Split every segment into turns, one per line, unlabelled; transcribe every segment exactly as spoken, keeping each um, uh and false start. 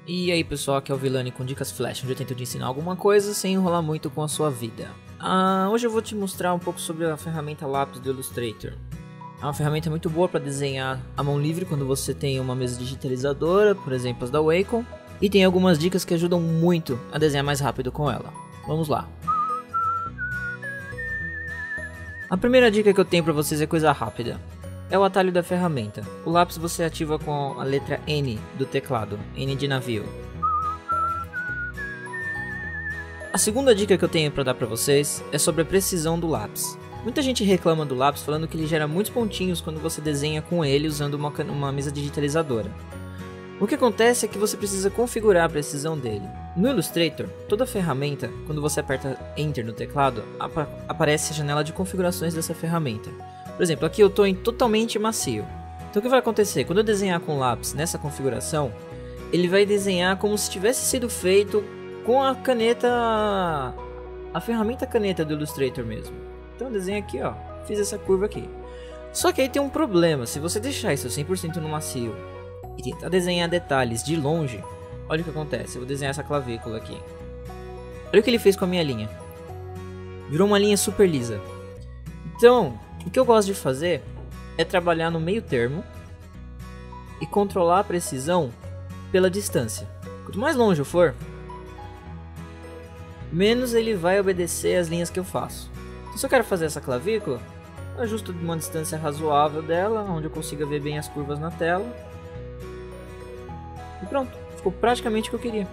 E aí pessoal, aqui é o Vilani com Dicas Flash, onde eu tento te ensinar alguma coisa sem enrolar muito com a sua vida. Ah, hoje eu vou te mostrar um pouco sobre a ferramenta lápis do Illustrator. É uma ferramenta muito boa para desenhar à mão livre quando você tem uma mesa digitalizadora, por exemplo as da Wacom. E tem algumas dicas que ajudam muito a desenhar mais rápido com ela. Vamos lá. A primeira dica que eu tenho para vocês é coisa rápida. É o atalho da ferramenta. O lápis você ativa com a letra N do teclado, N de navio. A segunda dica que eu tenho para dar para vocês é sobre a precisão do lápis. Muita gente reclama do lápis falando que ele gera muitos pontinhos quando você desenha com ele usando uma, uma mesa digitalizadora. O que acontece é que você precisa configurar a precisão dele. No Illustrator, toda ferramenta, quando você aperta Enter no teclado, ap aparece a janela de configurações dessa ferramenta. Por exemplo, aqui eu estou em totalmente macio. Então o que vai acontecer? Quando eu desenhar com lápis nessa configuração, ele vai desenhar como se tivesse sido feito com a caneta, a ferramenta caneta do Illustrator mesmo. Então eu desenho aqui, ó, fiz essa curva aqui. Só que aí tem um problema, se você deixar isso cem por cento no macio e tentar desenhar detalhes de longe, olha o que acontece. Eu vou desenhar essa clavícula aqui. Olha o que ele fez com a minha linha. Virou uma linha super lisa. Então, o que eu gosto de fazer é trabalhar no meio termo e controlar a precisão pela distância. Quanto mais longe eu for, menos ele vai obedecer às linhas que eu faço. Então, se eu quero fazer essa clavícula, eu ajusto uma distância razoável dela, onde eu consiga ver bem as curvas na tela. E pronto, ficou praticamente o que eu queria.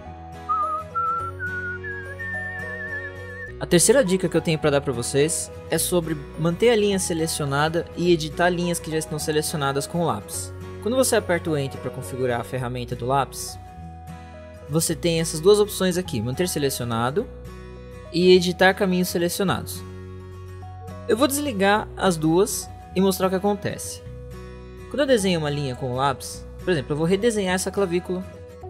A terceira dica que eu tenho para dar para vocês é sobre manter a linha selecionada e editar linhas que já estão selecionadas com o lápis. Quando você aperta o Enter para configurar a ferramenta do lápis, você tem essas duas opções aqui, manter selecionado e editar caminhos selecionados. Eu vou desligar as duas e mostrar o que acontece. Quando eu desenho uma linha com o lápis, por exemplo, eu vou redesenhar essa clavícula.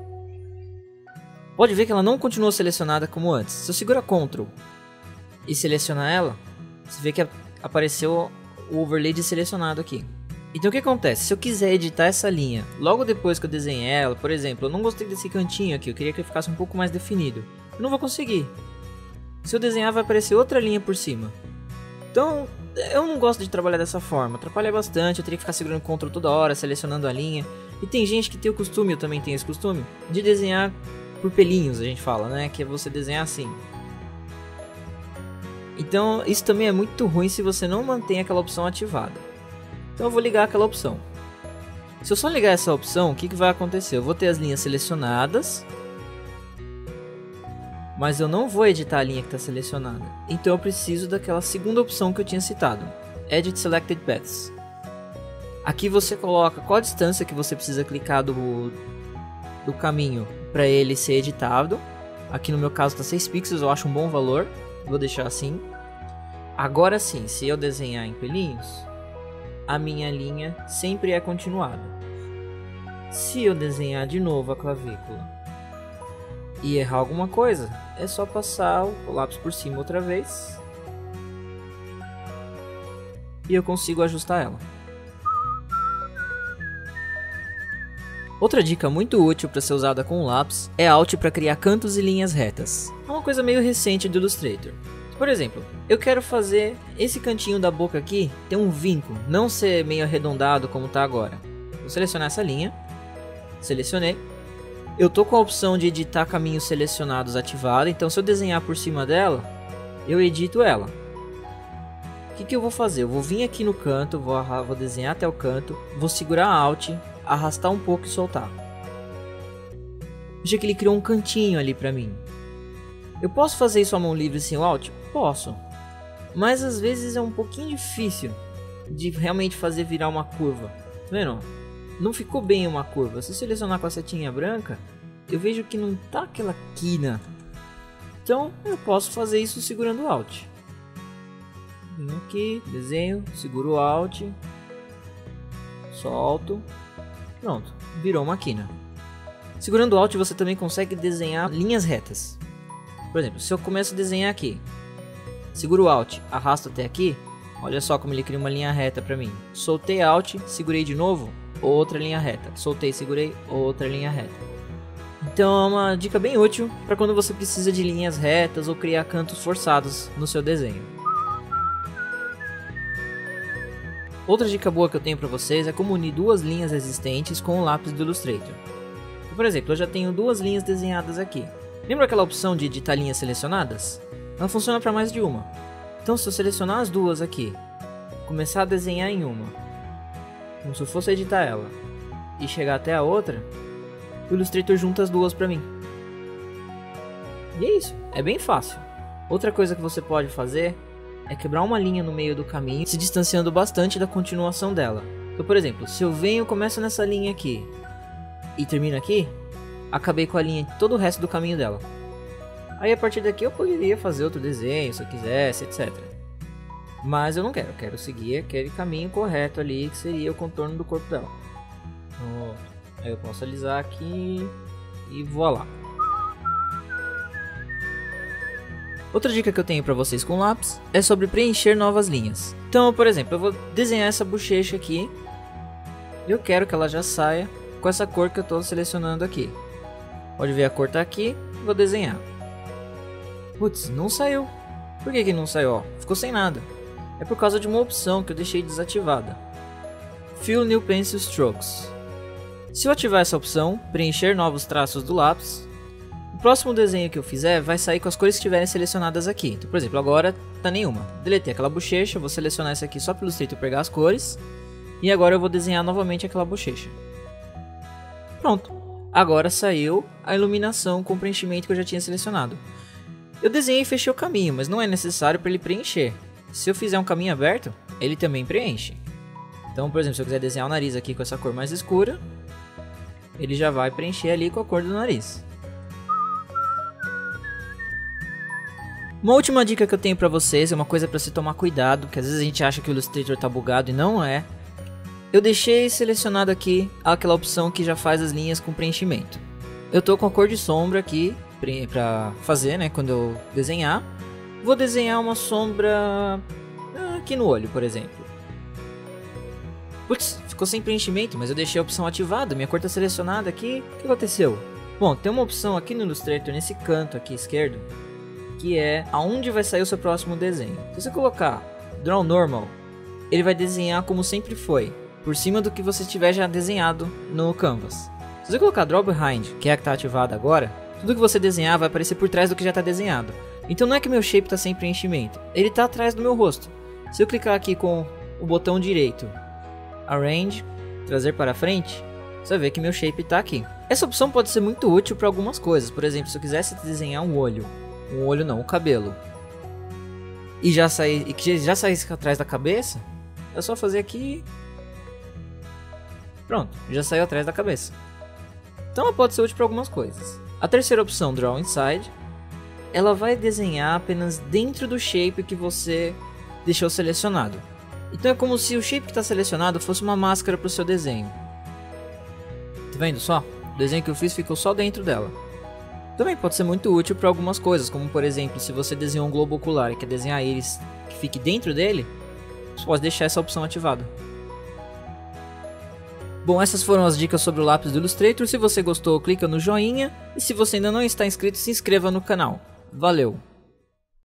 Pode ver que ela não continua selecionada como antes. Se eu segurar Ctrl e selecionar ela, você vê que apareceu o overlay de selecionado aqui. Então o que acontece? Se eu quiser editar essa linha logo depois que eu desenhei ela, por exemplo, eu não gostei desse cantinho aqui, eu queria que ele ficasse um pouco mais definido, eu não vou conseguir. Se eu desenhar, vai aparecer outra linha por cima. Então eu não gosto de trabalhar dessa forma, atrapalha bastante, eu teria que ficar segurando Ctrl toda hora, selecionando a linha. E tem gente que tem o costume, eu também tenho esse costume, de desenhar por pelinhos, a gente fala, né? Que é você desenhar assim. Então isso também é muito ruim se você não mantém aquela opção ativada. Então eu vou ligar aquela opção. Se eu só ligar essa opção, o que, que vai acontecer? Eu vou ter as linhas selecionadas, mas eu não vou editar a linha que está selecionada. Então eu preciso daquela segunda opção que eu tinha citado, Edit Selected Paths. Aqui você coloca qual a distância que você precisa clicar do, do caminho para ele ser editado. Aqui no meu caso está seis pixels, eu acho um bom valor, vou deixar assim. Agora sim, se eu desenhar em pelinhos, a minha linha sempre é continuada. Se eu desenhar de novo a clavícula e errar alguma coisa, é só passar o lápis por cima outra vez e eu consigo ajustar ela. Outra dica muito útil para ser usada com o lápis é Alt para criar cantos e linhas retas. É uma coisa meio recente do Illustrator. Por exemplo, eu quero fazer esse cantinho da boca aqui ter um vinco, não ser meio arredondado como está agora. Vou selecionar essa linha, selecionei. Eu tô com a opção de editar caminhos selecionados ativada, então se eu desenhar por cima dela, eu edito ela. O que, que eu vou fazer? Eu vou vir aqui no canto, vou, vou desenhar até o canto, vou segurar Alt, arrastar um pouco e soltar. Veja que ele criou um cantinho ali pra mim. Eu posso fazer isso à mão livre sem o Alt? Posso. Mas às vezes é um pouquinho difícil de realmente fazer virar uma curva. Tá vendo? Não ficou bem uma curva. Se eu selecionar com a setinha branca, eu vejo que não tá aquela quina. Então eu posso fazer isso segurando o Alt. Venho aqui, desenho, seguro o Alt, solto. Pronto, virou uma quina. Segurando o Alt você também consegue desenhar linhas retas. Por exemplo, se eu começo a desenhar aqui, seguro o Alt, arrasto até aqui, olha só como ele cria uma linha reta para mim. Soltei Alt, segurei de novo, outra linha reta. Soltei, segurei, outra linha reta. Então é uma dica bem útil para quando você precisa de linhas retas ou criar cantos forçados no seu desenho. Outra dica boa que eu tenho para vocês é como unir duas linhas existentes com o lápis do Illustrator. Por exemplo, eu já tenho duas linhas desenhadas aqui. Lembra aquela opção de editar linhas selecionadas? Ela funciona para mais de uma. Então se eu selecionar as duas aqui, começar a desenhar em uma, como se eu fosse editar ela, e chegar até a outra, o Illustrator junta as duas para mim. E é isso, é bem fácil. Outra coisa que você pode fazer é quebrar uma linha no meio do caminho, se distanciando bastante da continuação dela. Então, por exemplo, se eu venho, começo nessa linha aqui e termino aqui, acabei com a linha de todo o resto do caminho dela. Aí a partir daqui eu poderia fazer outro desenho se eu quisesse, etcétera. Mas eu não quero, eu quero seguir aquele caminho correto ali, que seria o contorno do corpo dela. Então, aí eu posso alisar aqui e voilá. Outra dica que eu tenho para vocês com lápis é sobre preencher novas linhas. Então, por exemplo, eu vou desenhar essa bochecha aqui. Eu quero que ela já saia com essa cor que eu estou selecionando aqui. Pode ver, a cor tá aqui, vou desenhar. Putz, não saiu. Por que que não saiu? Ó, ficou sem nada. É por causa de uma opção que eu deixei desativada. Fill New Pencil Strokes. Se eu ativar essa opção, preencher novos traços do lápis, o próximo desenho que eu fizer vai sair com as cores que estiverem selecionadas aqui. Então, por exemplo, agora tá nenhuma. Deletei aquela bochecha, vou selecionar essa aqui só pelo Illustrator pegar as cores. E agora eu vou desenhar novamente aquela bochecha. Pronto. Agora saiu a iluminação com o preenchimento que eu já tinha selecionado. Eu desenhei e fechei o caminho, mas não é necessário para ele preencher. Se eu fizer um caminho aberto, ele também preenche. Então, por exemplo, se eu quiser desenhar o nariz aqui com essa cor mais escura, ele já vai preencher ali com a cor do nariz. Uma última dica que eu tenho para vocês é uma coisa para se tomar cuidado, que às vezes a gente acha que o Illustrator está bugado e não é. Eu deixei selecionado aqui aquela opção que já faz as linhas com preenchimento. Eu tô com a cor de sombra aqui para fazer, né, quando eu desenhar. Vou desenhar uma sombra aqui no olho, por exemplo. Putz, ficou sem preenchimento, mas eu deixei a opção ativada, minha cor está selecionada aqui. O que aconteceu? Bom, tem uma opção aqui no Illustrator, nesse canto aqui esquerdo, que é aonde vai sair o seu próximo desenho. Se você colocar Draw Normal, ele vai desenhar como sempre foi, por cima do que você tiver já desenhado no Canvas. Se você colocar Draw Behind, que é a que está ativada agora, tudo que você desenhar vai aparecer por trás do que já está desenhado. Então não é que meu shape está sem preenchimento, ele está atrás do meu rosto. Se eu clicar aqui com o botão direito, Arrange, trazer para frente, você vai ver que meu shape está aqui. Essa opção pode ser muito útil para algumas coisas. Por exemplo, se eu quisesse desenhar um olho, um olho não, um cabelo, e já sair, e que já saísse atrás da cabeça, é só fazer aqui. Pronto, já saiu atrás da cabeça. Então ela pode ser útil para algumas coisas. A terceira opção, Draw Inside, ela vai desenhar apenas dentro do shape que você deixou selecionado. Então é como se o shape que está selecionado fosse uma máscara para o seu desenho. Tá vendo só? O desenho que eu fiz ficou só dentro dela. Também pode ser muito útil para algumas coisas, como por exemplo, se você desenhou um globo ocular e quer desenhar íris que fique dentro dele, você pode deixar essa opção ativada. Bom, essas foram as dicas sobre o lápis do Illustrator. Se você gostou, clica no joinha. E se você ainda não está inscrito, se inscreva no canal. Valeu!